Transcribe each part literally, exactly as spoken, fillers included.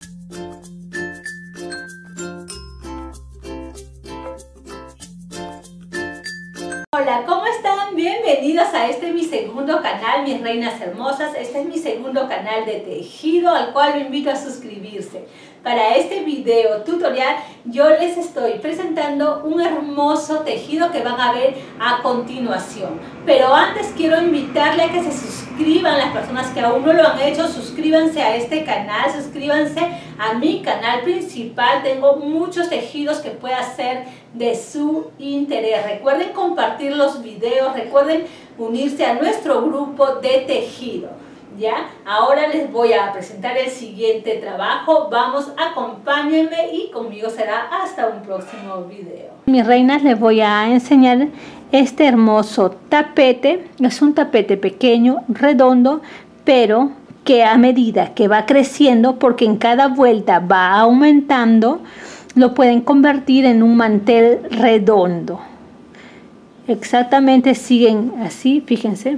Hola, ¿cómo están? Bienvenidos a este mi segundo canal, mis reinas hermosas. Este es mi segundo canal de tejido al cual lo invito a suscribirse. Para este video tutorial yo les estoy presentando un hermoso tejido que van a ver a continuación. Pero antes quiero invitarle a que se suscriban, las personas que aún no lo han hecho, suscríbanse a este canal, suscríbanse a mi canal principal. Tengo muchos tejidos que pueda ser de su interés. Recuerden compartir los videos, recuerden unirse a nuestro grupo de tejido. Ya, ahora les voy a presentar el siguiente trabajo. Vamos, acompáñenme y conmigo será hasta un próximo video. Mis reinas, les voy a enseñar este hermoso tapete. Es un tapete pequeño, redondo, pero que a medida que va creciendo, porque en cada vuelta va aumentando, lo pueden convertir en un mantel redondo. Exactamente siguen así, fíjense.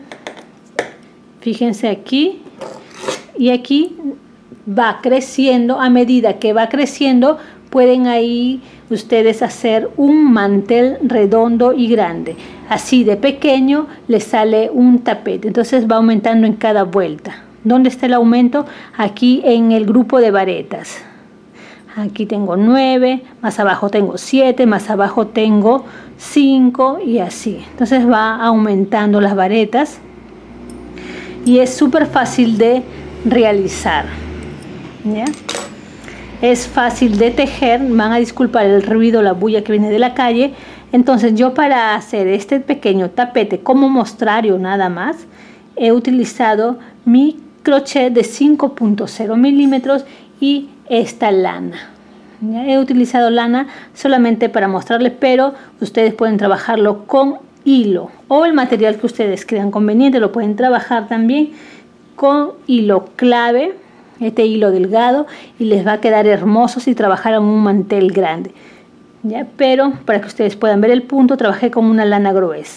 Fíjense aquí y aquí va creciendo. A medida que va creciendo pueden ahí ustedes hacer un mantel redondo y grande. Así de pequeño les sale un tapete. Entonces va aumentando en cada vuelta. ¿Dónde está el aumento? Aquí en el grupo de varetas. Aquí tengo nueve, más abajo tengo siete, más abajo tengo cinco y así. Entonces va aumentando las varetas. Y es súper fácil de realizar, ¿ya? Es fácil de tejer. Van a disculpar el ruido, la bulla que viene de la calle. Entonces yo, para hacer este pequeño tapete como mostrario nada más, he utilizado mi crochet de cinco punto cero milímetros y esta lana. ¿Ya? He utilizado lana solamente para mostrarles, pero ustedes pueden trabajarlo con hilo o el material que ustedes crean conveniente. Lo pueden trabajar también con hilo clave, este hilo delgado, y les va a quedar hermoso si trabajaran un mantel grande, ¿ya? Pero para que ustedes puedan ver el punto, trabajé con una lana gruesa.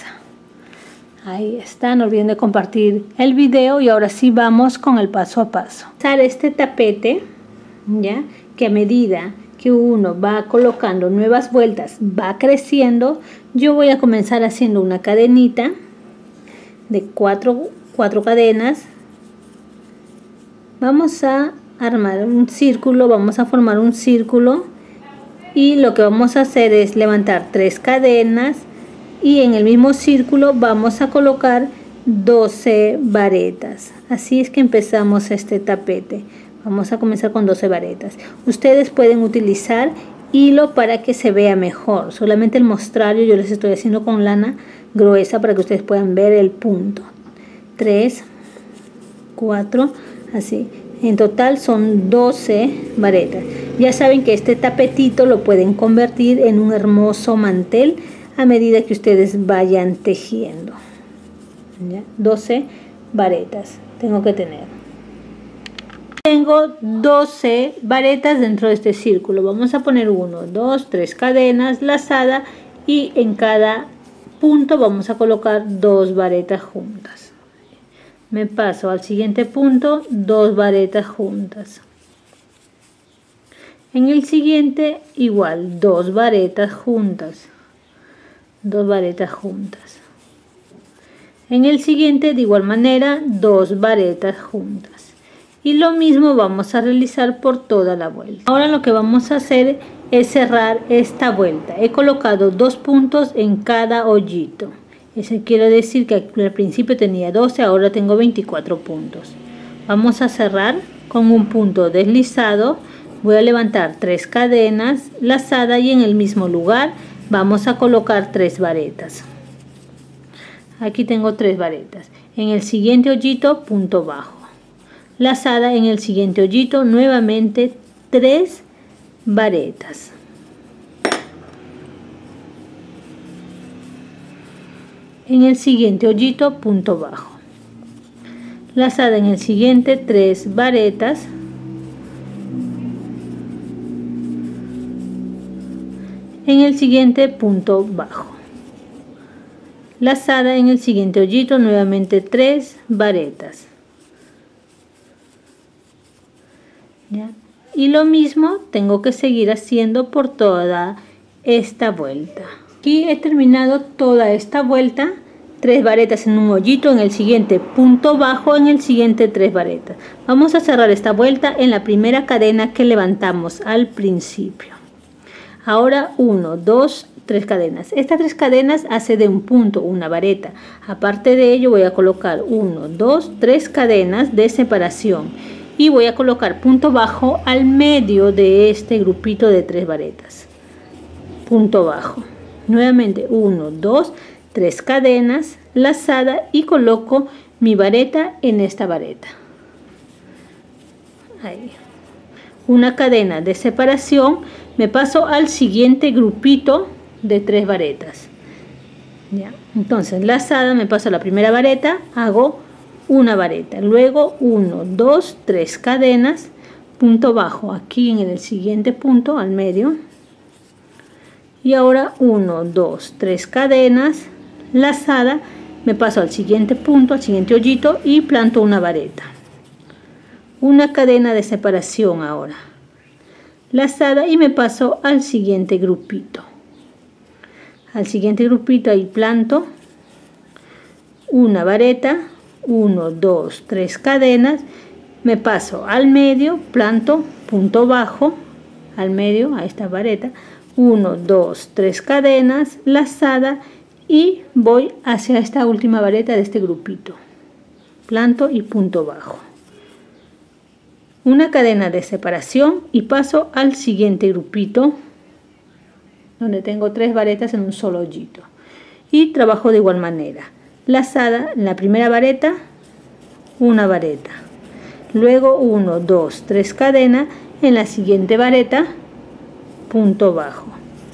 Ahí está. No olviden de compartir el video y ahora sí vamos con el paso a paso. Este tapete, ya que a medida que uno va colocando nuevas vueltas va creciendo, yo voy a comenzar haciendo una cadenita de cuatro, cuatro cadenas. Vamos a armar un círculo, vamos a formar un círculo y lo que vamos a hacer es levantar tres cadenas y en el mismo círculo vamos a colocar doce varetas. Así es que empezamos este tapete. Vamos a comenzar con doce varetas. Ustedes pueden utilizar hilo para que se vea mejor. Solamente el mostrario yo les estoy haciendo con lana gruesa para que ustedes puedan ver el punto. tres, cuatro, así. En total son doce varetas. Ya saben que este tapetito lo pueden convertir en un hermoso mantel a medida que ustedes vayan tejiendo. ¿Ya? doce varetas tengo que tener. Tengo doce varetas dentro de este círculo. Vamos a poner uno, dos, tres cadenas lazada y en cada punto vamos a colocar dos varetas juntas. Me paso al siguiente punto, dos varetas juntas. En el siguiente igual, dos varetas juntas. Dos varetas juntas. En el siguiente de igual manera, dos varetas juntas. Y lo mismo vamos a realizar por toda la vuelta. Ahora lo que vamos a hacer es cerrar esta vuelta. He colocado dos puntos en cada hoyito. Eso quiere decir que al principio tenía doce, ahora tengo veinticuatro puntos. Vamos a cerrar con un punto deslizado. Voy a levantar tres cadenas lazadas y en el mismo lugar vamos a colocar tres varetas. Aquí tengo tres varetas. En el siguiente hoyito, punto bajo. Lazada en el siguiente hoyito, nuevamente tres varetas. En el siguiente hoyito, punto bajo. Lazada en el siguiente, tres varetas. En el siguiente, punto bajo. Lazada en el siguiente hoyito, nuevamente tres varetas. ¿Ya? Y lo mismo tengo que seguir haciendo por toda esta vuelta. Aquí he terminado toda esta vuelta, tres varetas en un hoyito, en el siguiente punto bajo, en el siguiente tres varetas. Vamos a cerrar esta vuelta en la primera cadena que levantamos al principio. Ahora uno, dos, tres cadenas. Estas tres cadenas hace de un punto una vareta. Aparte de ello voy a colocar uno, dos, tres cadenas de separación y voy a colocar punto bajo al medio de este grupito de tres varetas. Punto bajo. Nuevamente uno, dos, tres cadenas, lazada y coloco mi vareta en esta vareta. Ahí. Una cadena de separación, me paso al siguiente grupito de tres varetas. Ya. Entonces lazada, me paso a la primera vareta, hago una vareta, luego uno, dos, tres cadenas, punto bajo aquí en el siguiente punto al medio. Y ahora uno, dos, tres cadenas, lazada, me paso al siguiente punto, al siguiente hoyito y planto una vareta. Una cadena de separación ahora, lazada y me paso al siguiente grupito. Al siguiente grupito ahí planto una vareta, uno, dos, tres cadenas, me paso al medio, planto punto bajo al medio a esta vareta, uno, dos, tres cadenas, lazada y voy hacia esta última vareta de este grupito, planto y punto bajo, una cadena de separación y paso al siguiente grupito donde tengo tres varetas en un solo hoyito y trabajo de igual manera, lazada en la primera vareta, una vareta, luego uno, dos, tres cadenas, en la siguiente vareta punto bajo,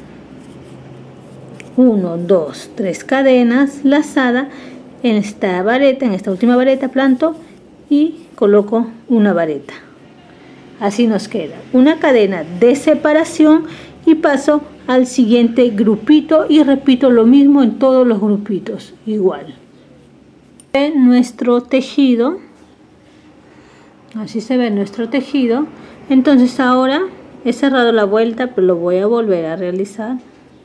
uno, dos, tres cadenas, lazada en esta vareta, en esta última vareta planto y coloco una vareta. Así nos queda una cadena de separación y paso al siguiente grupito y repito lo mismo en todos los grupitos igual. En nuestro tejido, así se ve nuestro tejido. Entonces ahora he cerrado la vuelta, pero lo voy a volver a realizar.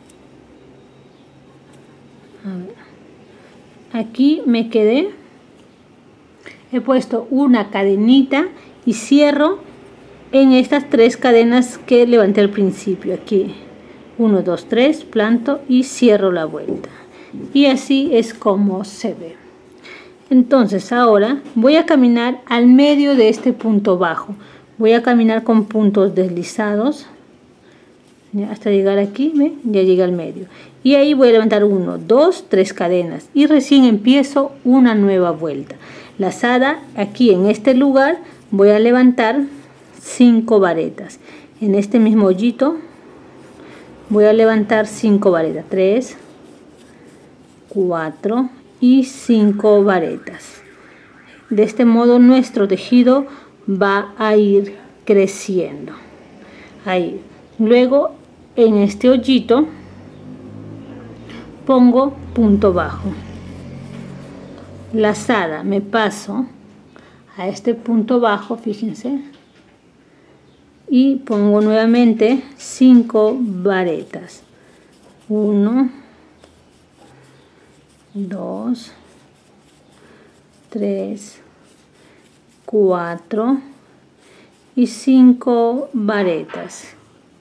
A ver. Aquí me quedé, he puesto una cadenita y cierro en estas tres cadenas que levanté al principio. Aquí uno, dos, tres, planto y cierro la vuelta y así es como se ve. Entonces ahora voy a caminar al medio de este punto bajo, voy a caminar con puntos deslizados ya hasta llegar aquí, ¿ve? Ya llegué al medio y ahí voy a levantar uno, dos, tres cadenas y recién empiezo una nueva vuelta lazada. Aquí en este lugar voy a levantar cinco varetas, en este mismo hoyito voy a levantar cinco varetas, tres, cuatro y cinco varetas. De este modo nuestro tejido va a ir creciendo. Ahí. Luego en este hoyito pongo punto bajo, lazada, me paso a este punto bajo, fíjense, y pongo nuevamente cinco varetas, uno, dos, tres, cuatro y cinco varetas.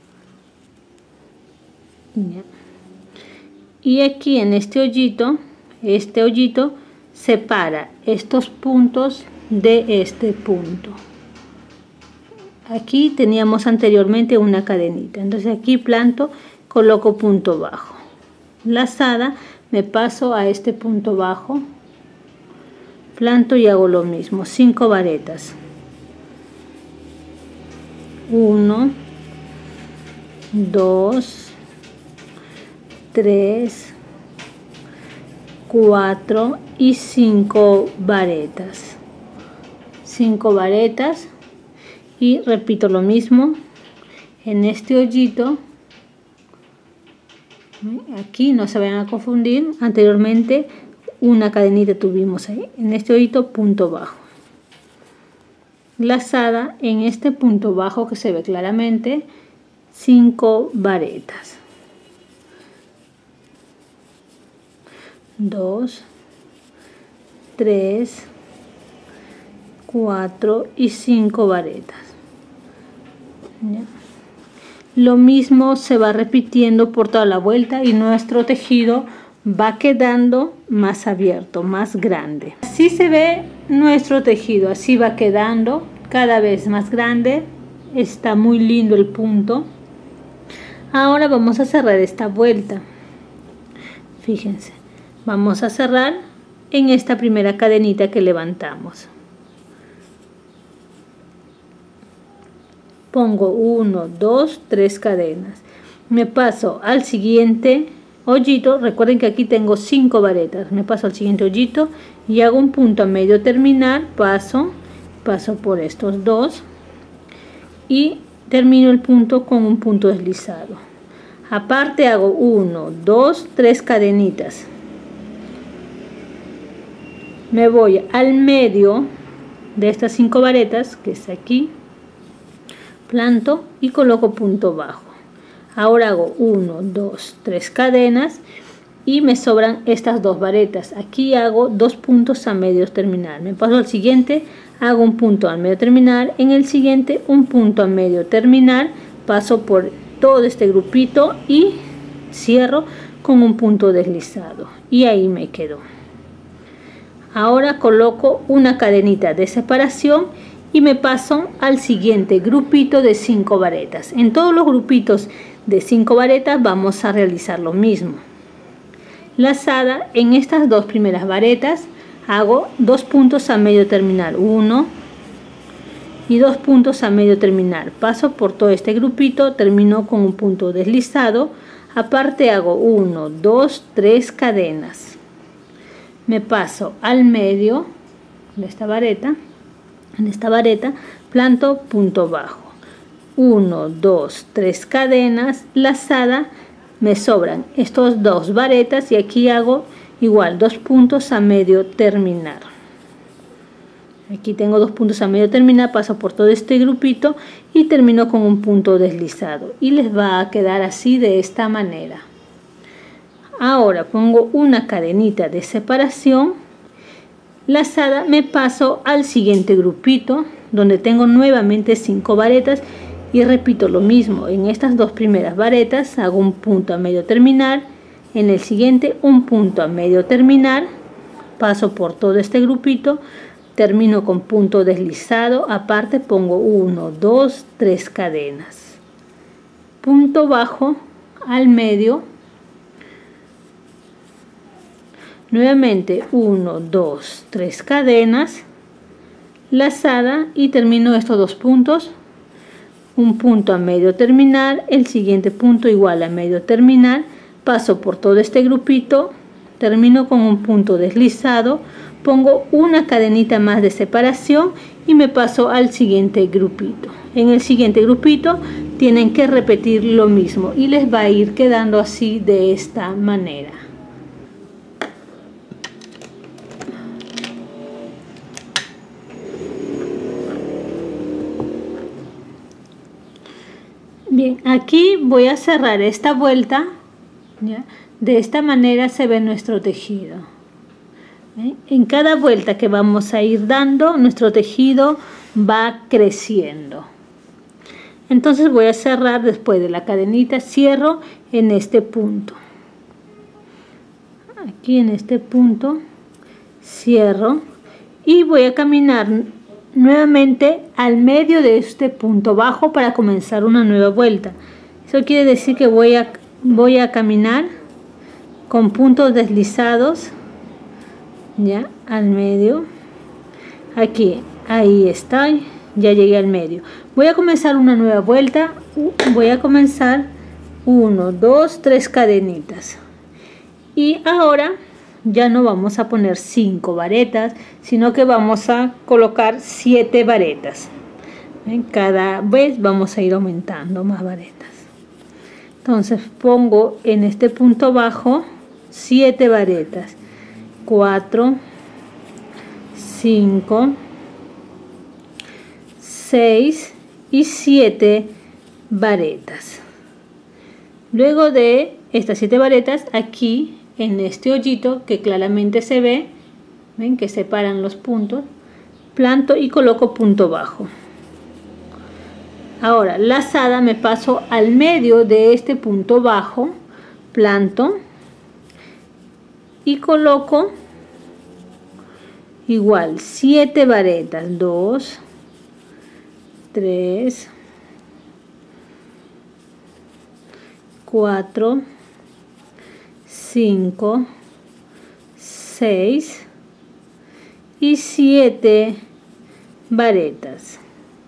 Ya. Y aquí en este hoyito, este hoyito separa estos puntos de este punto. Aquí teníamos anteriormente una cadenita, entonces aquí planto, coloco punto bajo, lazada, me paso a este punto bajo, planto y hago lo mismo, cinco varetas, uno, dos, tres, cuatro y cinco varetas, cinco varetas. Y repito lo mismo en este hoyito. Aquí no se vayan a confundir, anteriormente una cadenita tuvimos ahí, en este hoyito punto bajo, lazada en este punto bajo que se ve claramente, cinco varetas, dos, tres, cuatro y cinco varetas. ¿Ya? Lo mismo se va repitiendo por toda la vuelta y nuestro tejido va quedando más abierto, más grande. Así se ve nuestro tejido, así va quedando cada vez más grande. Está muy lindo el punto. Ahora vamos a cerrar esta vuelta. Fíjense, vamos a cerrar en esta primera cadenita que levantamos. Pongo uno, dos, tres cadenas. Me paso al siguiente hoyito. Recuerden que aquí tengo cinco varetas. Me paso al siguiente hoyito y hago un punto a medio terminar. Paso, paso por estos dos y termino el punto con un punto deslizado. Aparte hago uno, dos, tres cadenitas. Me voy al medio de estas cinco varetas, que es aquí, planto y coloco punto bajo. Ahora hago uno, dos, tres cadenas y me sobran estas dos varetas. Aquí hago dos puntos a medio terminar. Me paso al siguiente, hago un punto al medio terminar, en el siguiente un punto a medio terminar, paso por todo este grupito y cierro con un punto deslizado y ahí me quedo. Ahora coloco una cadenita de separación y me paso al siguiente grupito de cinco varetas. En todos los grupitos de cinco varetas vamos a realizar lo mismo. Lazada en estas dos primeras varetas hago dos puntos a medio terminar, uno y dos puntos a medio terminar. Paso por todo este grupito, termino con un punto deslizado. Aparte hago uno, dos, tres cadenas. Me paso al medio de esta vareta, en esta vareta planto punto bajo, uno, dos, tres cadenas, lazada. Me sobran estos dos varetas y aquí hago igual dos puntos a medio terminar. Aquí tengo dos puntos a medio terminar, paso por todo este grupito y termino con un punto deslizado y les va a quedar así, de esta manera. Ahora pongo una cadenita de separación lazada, me paso al siguiente grupito donde tengo nuevamente cinco varetas y repito lo mismo. En estas dos primeras varetas hago un punto a medio terminar, en el siguiente un punto a medio terminar, paso por todo este grupito, termino con punto deslizado. Aparte pongo uno, dos, tres cadenas, punto bajo al medio, nuevamente uno, dos, tres cadenas, lazada y termino estos dos puntos, un punto a medio terminar, el siguiente punto igual a medio terminar, paso por todo este grupito, termino con un punto deslizado, pongo una cadenita más de separación y me paso al siguiente grupito. En el siguiente grupito tienen que repetir lo mismo y les va a ir quedando así, de esta manera. Bien, aquí voy a cerrar esta vuelta, ¿ya? De esta manera se ve nuestro tejido. ¿Eh? En cada vuelta que vamos a ir dando, nuestro tejido va creciendo. Entonces voy a cerrar después de la cadenita, cierro en este punto. Aquí en este punto cierro y voy a caminar nuevamente al medio de este punto bajo para comenzar una nueva vuelta. Eso quiere decir que voy a, voy a caminar con puntos deslizados, ya al medio. Aquí, ahí está, ya llegué al medio. Voy a comenzar una nueva vuelta. Voy a comenzar uno, dos, tres cadenitas y ahora ya no vamos a poner cinco varetas, sino que vamos a colocar siete varetas. ¿Ven? Cada vez vamos a ir aumentando más varetas. Entonces pongo en este punto bajo siete varetas, cuatro, cinco, seis y siete varetas. Luego de estas siete varetas, aquí en este hoyito que claramente se ve, ven que separan los puntos, planto y coloco punto bajo. Ahora lazada me paso al medio de este punto bajo, planto y coloco igual siete varetas, dos, tres, cuatro, cinco, seis y siete varetas.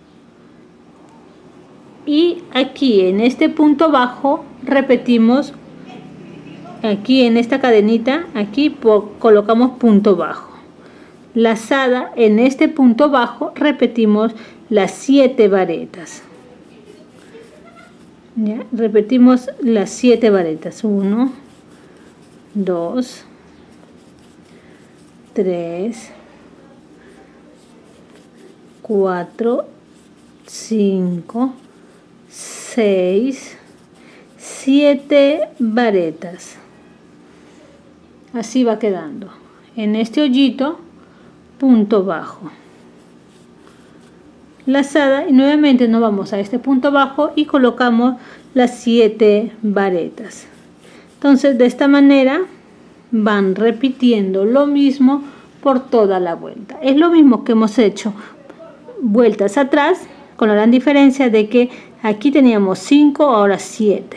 Y aquí en este punto bajo repetimos, aquí en esta cadenita, aquí colocamos punto bajo. Lazada en este punto bajo repetimos las siete varetas. ¿Ya? Repetimos las siete varetas. uno, dos, tres, cuatro, cinco, seis, siete varetas. Así va quedando. En este hoyito, punto bajo. Lazada y nuevamente nos vamos a este punto bajo y colocamos las siete varetas. Entonces de esta manera van repitiendo lo mismo por toda la vuelta. Es lo mismo que hemos hecho vueltas atrás, con la gran diferencia de que aquí teníamos cinco, ahora siete.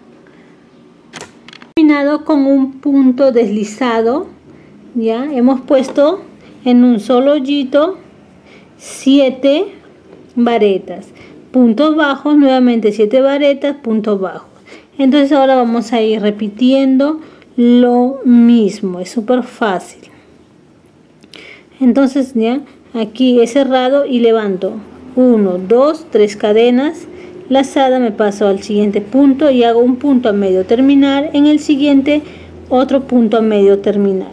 Terminado con un punto deslizado, ya hemos puesto en un solo hoyito siete varetas, puntos bajos, nuevamente siete varetas, puntos bajos. Entonces ahora vamos a ir repitiendo lo mismo, es súper fácil. Entonces ya aquí he cerrado y levanto uno, dos, tres cadenas, lazada, me paso al siguiente punto y hago un punto a medio terminar, en el siguiente otro punto a medio terminar.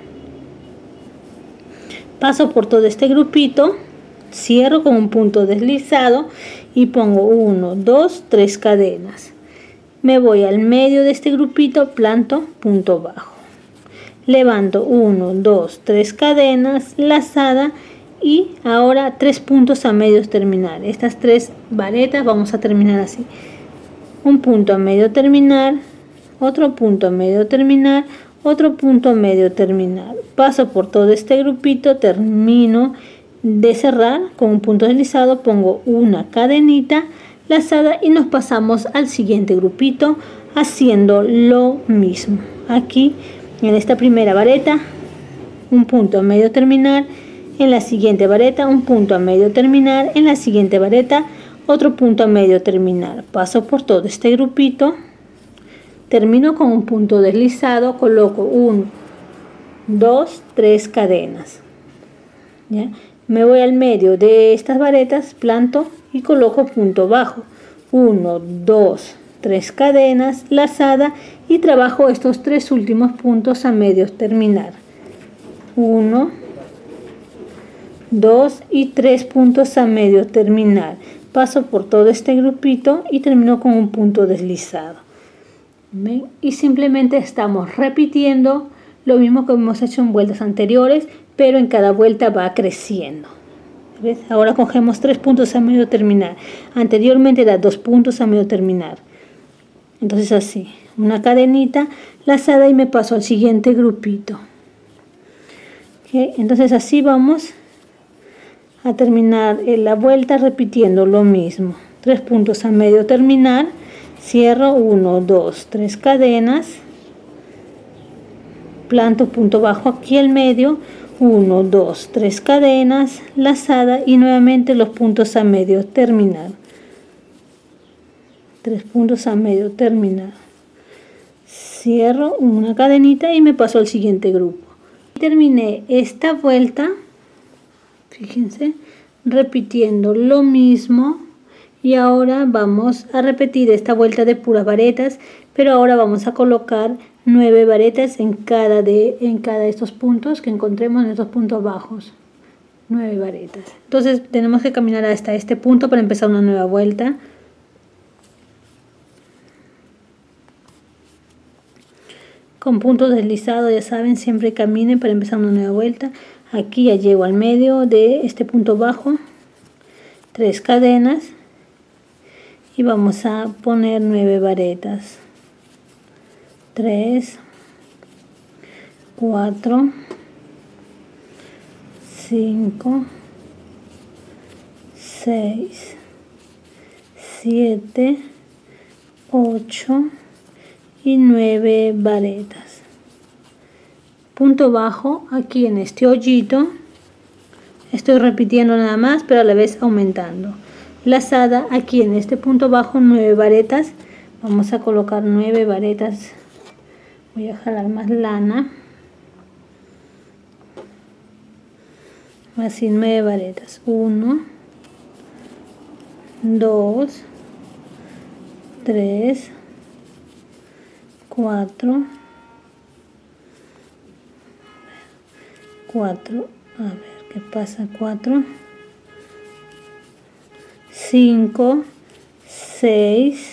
Paso por todo este grupito, cierro con un punto deslizado y pongo uno, dos, tres cadenas. Me voy al medio de este grupito, planto, punto bajo. Levanto uno, dos, tres cadenas, lazada y ahora tres puntos a medio terminar. Estas tres varetas vamos a terminar así. Un punto a medio terminar, otro punto a medio terminar, otro punto a medio terminar. Paso por todo este grupito, termino de cerrar con un punto deslizado, pongo una cadenita lazada y nos pasamos al siguiente grupito haciendo lo mismo. Aquí en esta primera vareta un punto a medio terminar, en la siguiente vareta un punto a medio terminar, en la siguiente vareta otro punto a medio terminar. Paso por todo este grupito, termino con un punto deslizado, coloco uno, dos, tres cadenas. ¿Ya? Me voy al medio de estas varetas, planto y coloco punto bajo, uno, dos, tres cadenas, lazada y trabajo estos tres últimos puntos a medio terminar, uno, dos y tres puntos a medio terminar. Paso por todo este grupito y termino con un punto deslizado. ¿Ven? Y simplemente estamos repitiendo lo mismo que hemos hecho en vueltas anteriores, pero en cada vuelta va creciendo. ¿Ves? Ahora cogemos tres puntos a medio terminar, anteriormente era dos puntos a medio terminar. Entonces así, una cadenita lazada y me paso al siguiente grupito. ¿Okay? Entonces así vamos a terminar en la vuelta repitiendo lo mismo. Tres puntos a medio terminar, cierro uno, dos, tres cadenas, planto punto bajo aquí al medio, uno, dos, tres cadenas, lazada y nuevamente los puntos a medio terminar. Tres puntos a medio terminar. Cierro una cadenita y me paso al siguiente grupo. Terminé esta vuelta, fíjense, repitiendo lo mismo y ahora vamos a repetir esta vuelta de puras varetas, pero ahora vamos a colocar nueve varetas en cada de en cada de estos puntos que encontremos en estos puntos bajos. nueve varetas. Entonces tenemos que caminar hasta este punto para empezar una nueva vuelta. Con puntos deslizados, ya saben, siempre caminen para empezar una nueva vuelta. Aquí ya llego al medio de este punto bajo, tres cadenas y vamos a poner nueve varetas. tres, cuatro, cinco, seis, siete, ocho y nueve varetas. Punto bajo aquí en este hoyito. Estoy repitiendo nada más, pero a la vez aumentando. Lazada aquí en este punto bajo, nueve varetas. Vamos a colocar nueve varetas. Voy a jalar más lana. Así nueve varetas. uno, dos, tres, cuatro, cuatro, a ver qué pasa, cuatro, cinco, seis,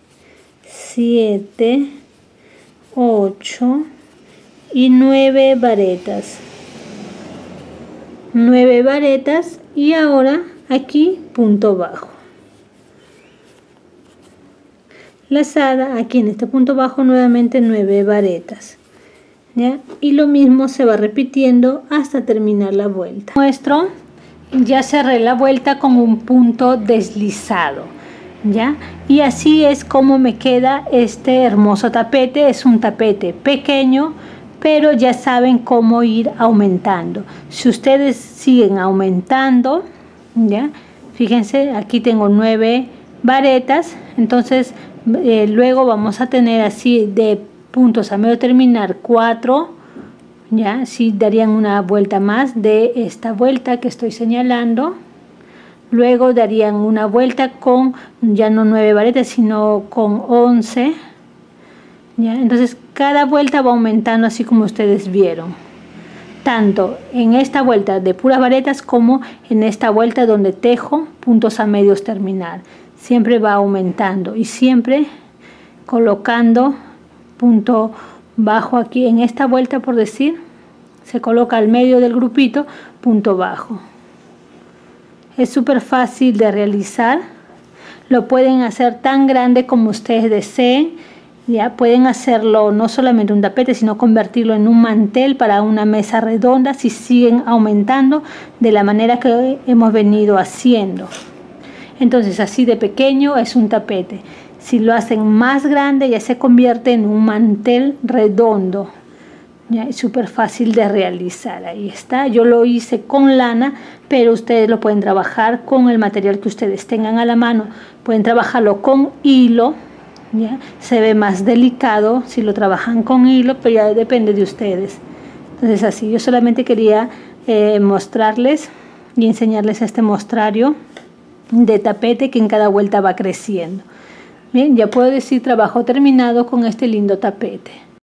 siete, ocho y nueve varetas. nueve varetas y ahora aquí punto bajo. Lazada aquí en este punto bajo nuevamente nueve varetas, ¿ya? Y lo mismo se va repitiendo hasta terminar la vuelta. Muestro, ya cerré la vuelta con un punto deslizado, ¿ya? Y así es como me queda este hermoso tapete. Es un tapete pequeño, pero ya saben cómo ir aumentando. Si ustedes siguen aumentando, ¿ya? Fíjense, aquí tengo nueve varetas, entonces eh, luego vamos a tener así de puntos a medio terminar cuatro, ya, sí darían una vuelta más de esta vuelta que estoy señalando. Luego darían una vuelta con ya no nueve varetas, sino con once, ya. Entonces cada vuelta va aumentando así como ustedes vieron, tanto en esta vuelta de puras varetas como en esta vuelta donde tejo puntos a medios terminar. Siempre va aumentando y siempre colocando punto bajo aquí en esta vuelta, por decir, se coloca al medio del grupito punto bajo. Es súper fácil de realizar. Lo pueden hacer tan grande como ustedes deseen. Ya pueden hacerlo no solamente un tapete, sino convertirlo en un mantel para una mesa redonda si siguen aumentando de la manera que hemos venido haciendo. Entonces así de pequeño es un tapete. Si lo hacen más grande ya se convierte en un mantel redondo. Ya es súper fácil de realizar. Ahí está. Yo lo hice con lana, pero ustedes lo pueden trabajar con el material que ustedes tengan a la mano. Pueden trabajarlo con hilo. ¿Ya? Se ve más delicado si lo trabajan con hilo, pero ya depende de ustedes. Entonces así, yo solamente quería eh, mostrarles y enseñarles este mostrario de tapete que en cada vuelta va creciendo. Bien, ya puedo decir trabajo terminado con este lindo tapete.